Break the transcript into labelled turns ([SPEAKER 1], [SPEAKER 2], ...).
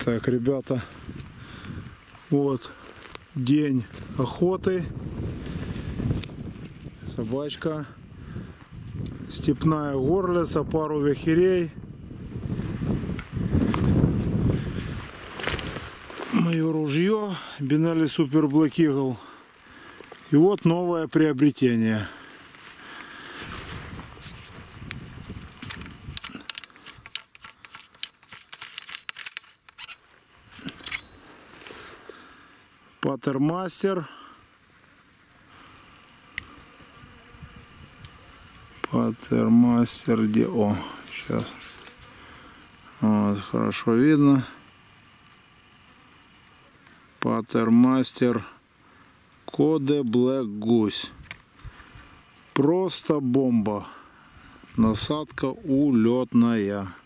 [SPEAKER 1] Так, ребята, вот день охоты. Собачка, степная горлица, пару вяхерей. Мое ружье Benelli Super Black Eagle. И вот новое приобретение. Паттермастер. Паттермастер Дио. Сейчас. Вот, хорошо видно. Паттермастер Коде Black Goose. Просто бомба. Насадка улетная.